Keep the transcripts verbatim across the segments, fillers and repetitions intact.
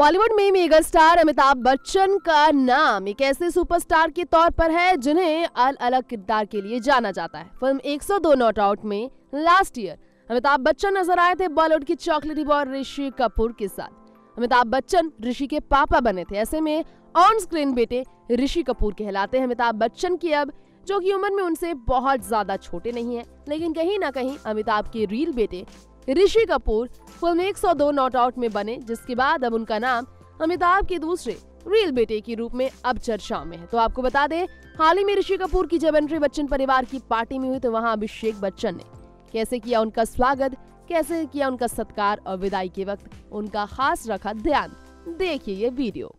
बॉलीवुड में mega star Amitabh Bachchan का नाम एक ऐसे सुपरस्टार के तौर पर है जिन्हें अलग अलग किरदार के लिए जाना जाता है। फिल्म एक सौ दो नॉट आउट में लास्ट ईयर अमिताभ बच्चन नजर आए थे बॉलीवुड की चॉकलेटी बॉय ऋषि कपूर के साथ। अमिताभ बच्चन ऋषि के पापा बने थे। ऐसे में ऑन स्क्रीन बेटे ऋषि कपूर कहलाते हैं अमिताभ बच्चन की, अब जो कि उम्र में उनसे बहुत ज्यादा छोटे नहीं है, लेकिन कहीं ना कहीं अमिताभ के रियल बेटे ऋषि कपूर फिल्म एक सौ दो नॉट आउट में बने, जिसके बाद अब उनका नाम अमिताभ के दूसरे रियल बेटे के रूप में अब चर्चाओं में है। तो आपको बता दें, हाल ही में ऋषि कपूर की जब एंट्री बच्चन परिवार की पार्टी में हुई तो वहां अभिषेक बच्चन ने कैसे किया उनका स्वागत, कैसे किया उनका सत्कार और विदाई के वक्त उनका खास रखा ध्यान। देखिए ये वीडियो।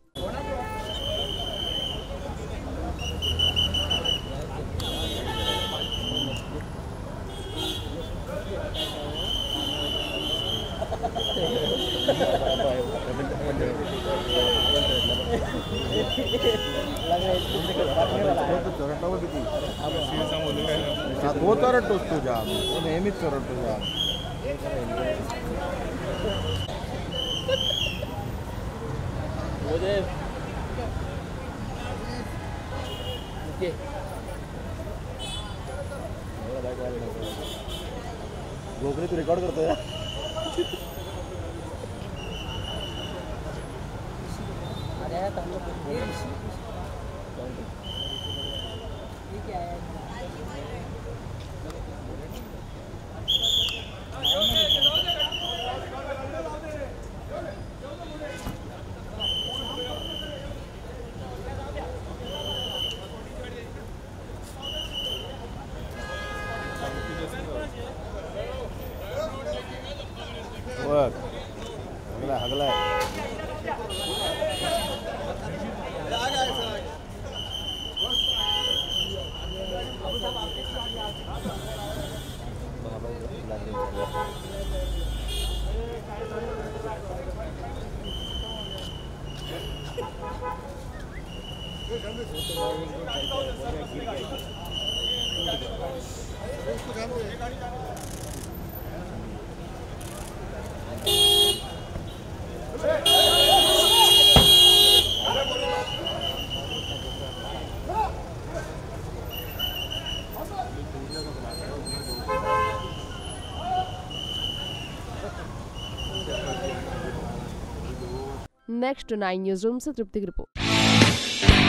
तो चरटतोस तुझ्या नेहमीच चरट तुझ्या गोखले तू रेकॉर्ड करतोय। अगला अगला नेक्स्ट नाइन न्यूज रूम से तृप्ति की रिपोर्ट।